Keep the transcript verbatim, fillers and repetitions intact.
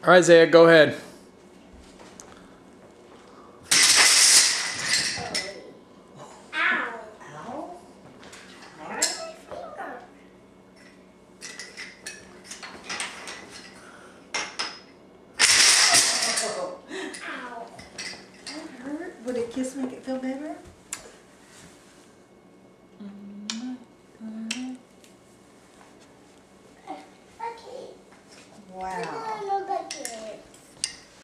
All right, Zaya, go ahead. Would a kiss make it feel better?